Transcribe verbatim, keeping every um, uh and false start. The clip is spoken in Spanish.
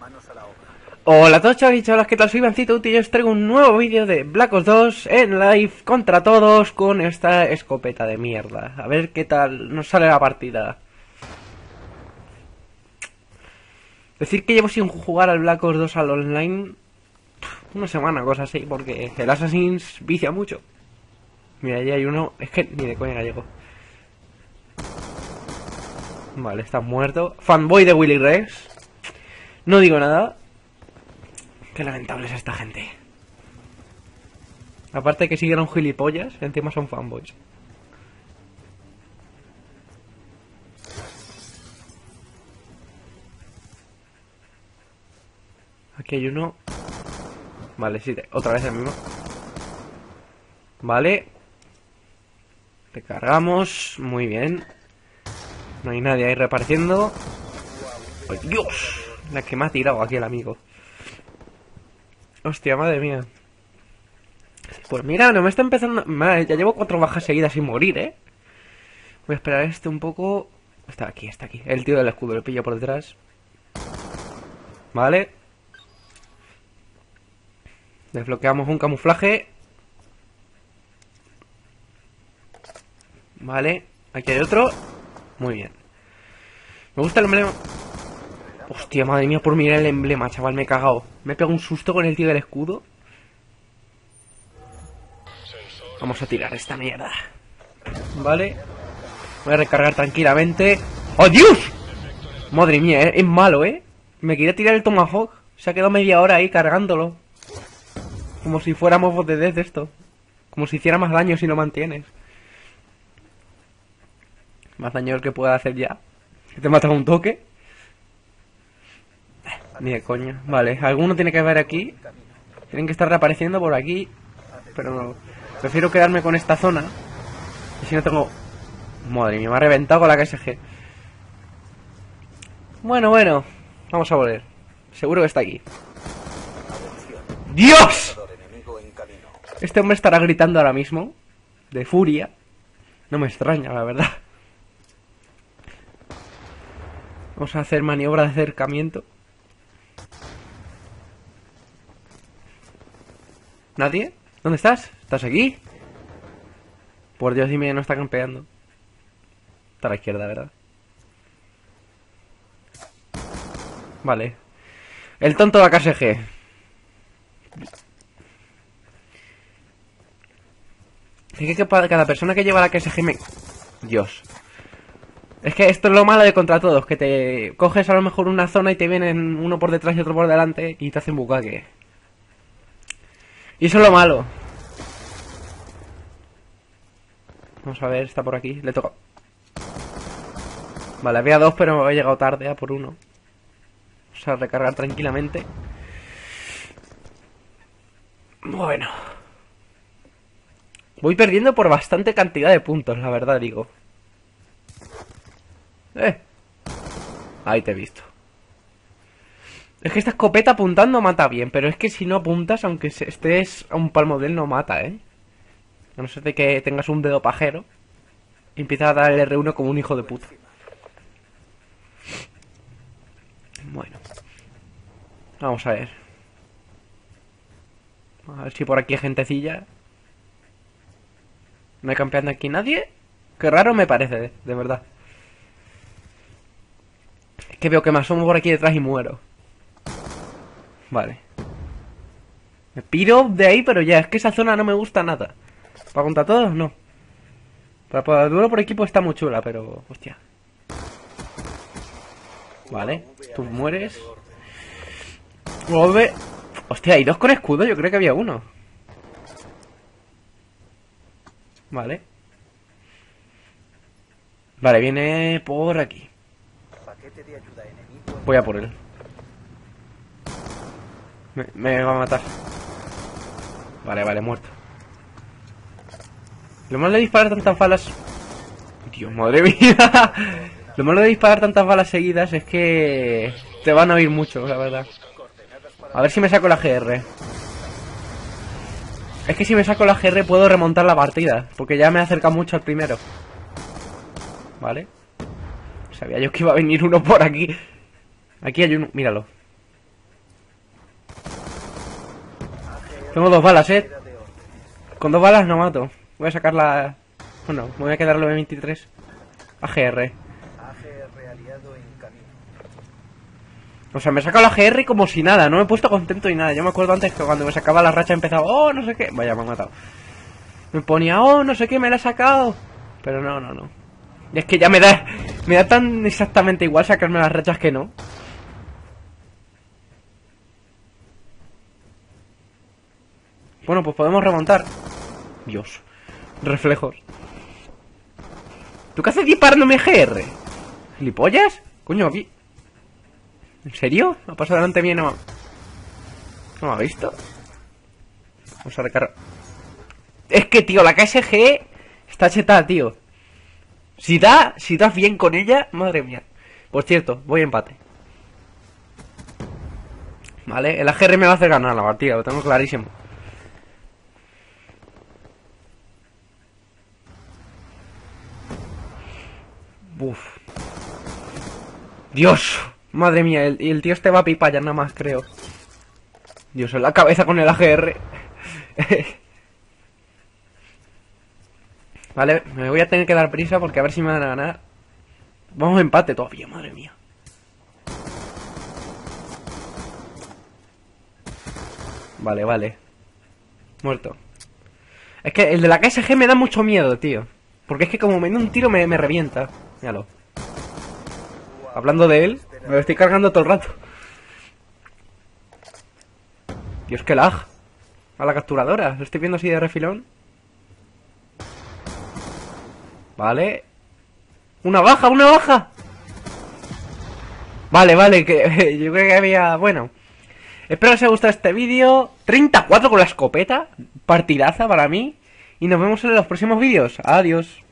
Hola a todos, chavales y chavalas, ¿qué tal? Soy Ivancito y yo os traigo un nuevo vídeo de Black Ops dos en live contra todos con esta escopeta de mierda. A ver qué tal nos sale la partida. Decir que llevo sin jugar al Black Ops dos al online una semana, cosa así, porque el Assassin's vicia mucho. Mira, allí hay uno, es que ni de coña llego. Vale, está muerto. Fanboy de Willy Rex. No digo nada. Qué lamentable es esta gente. Aparte de que siguieron gilipollas, encima son fanboys. Aquí hay uno. Vale, sí, otra vez el mismo. Vale. Recargamos. Muy bien. No hay nadie ahí repartiendo. ¡Oh, Dios! La que me ha tirado aquí el amigo. Hostia, madre mía. Pues mira, no me está empezando... Madre, ya llevo cuatro bajas seguidas sin morir, ¿eh? Voy a esperar a este un poco... Está aquí, está aquí. El tío del escudo, le pillo por detrás. Vale. Desbloqueamos un camuflaje. Vale. Aquí hay otro. Muy bien. Me gusta el emblema. Hostia, madre mía, por mirar el emblema, chaval, me he cagado. Me he pegado un susto con el tío del escudo. Vamos a tirar esta mierda. Vale. Voy a recargar tranquilamente. ¡Oh, Dios! Madre mía, ¿eh? Es malo, ¿eh? Me quería tirar el Tomahawk. Se ha quedado media hora ahí cargándolo. Como si fuéramos bot de death esto. Como si hiciera más daño si lo mantienes. Más daño el que pueda hacer ya. Que te mata un toque. Ni de coña. Vale, alguno tiene que haber aquí. Tienen que estar reapareciendo por aquí. Pero no. Prefiero quedarme con esta zona. Y si no tengo... Madre mía, me ha reventado con la K S G. Bueno, bueno. Vamos a volver. Seguro que está aquí. ¡Dios! Este hombre estará gritando ahora mismo. De furia. No me extraña, la verdad. Vamos a hacer maniobra de acercamiento. ¿Nadie? ¿Dónde estás? ¿Estás aquí? Por Dios, dime que no está campeando. Está a la izquierda, ¿verdad? Vale. El tonto de la K S G. Es que cada persona que lleva la K S G me... Dios. Es que esto es lo malo de contra todos. Que te coges a lo mejor una zona y te vienen uno por detrás y otro por delante y te hacen bucaque. Y eso es lo malo. Vamos a ver, está por aquí. Le toca. Vale, había dos, pero he llegado tarde a por uno. Vamos a recargar tranquilamente. Bueno. Voy perdiendo por bastante cantidad de puntos, la verdad digo. Eh. Ahí te he visto. Es que esta escopeta apuntando mata bien, pero es que si no apuntas, aunque estés a un palmo de él, no mata, ¿eh? A no ser de que tengas un dedo pajero y empiezas a dar el erre uno como un hijo de puta. Bueno. Vamos a ver. A ver si por aquí hay gentecilla. ¿No hay campeando aquí nadie? Qué raro me parece, de, de verdad. Es que veo que me asomo por aquí detrás y muero. Vale. Me piro de ahí, pero ya, es que esa zona no me gusta nada. ¿Para contra todos? No. Para, para duelo por equipo está muy chula, pero... Hostia. Vale, tú mueres. Vuelve. Hostia, hay dos con escudo, yo creo que había uno. Vale. Vale, viene por aquí. Voy a por él. Me, me va a matar. Vale, vale, muerto. Lo malo de disparar tantas balas... Dios, madre mía. Lo malo de disparar tantas balas seguidas es que... Te van a oír mucho, la verdad. A ver si me saco la G R. Es que si me saco la G R puedo remontar la partida, porque ya me acerca mucho al primero. Vale. Sabía yo que iba a venir uno por aquí. Aquí hay uno, míralo. Tengo dos balas, eh. Con dos balas no mato. Voy a sacar la... Bueno, me voy a quedar lo de veintitrés. A G R. O sea, me he sacado la G R como si nada. No me he puesto contento ni nada. Yo me acuerdo antes que cuando me sacaba la racha empezaba... Oh, no sé qué. Vaya, me ha matado. Me ponía... Oh, no sé qué, me la he sacado. Pero no, no, no. Y es que ya me da... Me da tan exactamente igual sacarme las rachas que no. Bueno, pues podemos remontar. Dios. Reflejos. ¿Tú qué haces disparándome G R? ¿Gilipollas? Coño, aquí. ¿En serio? ¿Ha pasado delante mío y no me... ¿No me ha visto? Vamos a recargar. Es que, tío, la K S G está chetada, tío. Si da, si das bien con ella, madre mía. Por cierto, voy a empate. Vale, el A G R me va a hacer ganar la partida, lo tengo clarísimo. Uf. Dios. Madre mía, el, el tío este va a pipa ya nada más, creo. Dios, en la cabeza con el A G R. Vale, me voy a tener que dar prisa porque a ver si me van a ganar. Vamos a empate todavía, madre mía. Vale, vale. Muerto. Es que el de la K S G me da mucho miedo, tío. Porque es que como me da un tiro me, me revienta. Míralo. Hablando de él, me lo estoy cargando todo el rato. Dios, qué lag. A la capturadora, lo estoy viendo así de refilón. Vale. Una baja, una baja. Vale, vale, que yo creo que había... Bueno. Espero que os haya gustado este vídeo. treinta y cuatro con la escopeta. Partidaza para mí. Y nos vemos en los próximos vídeos. Adiós.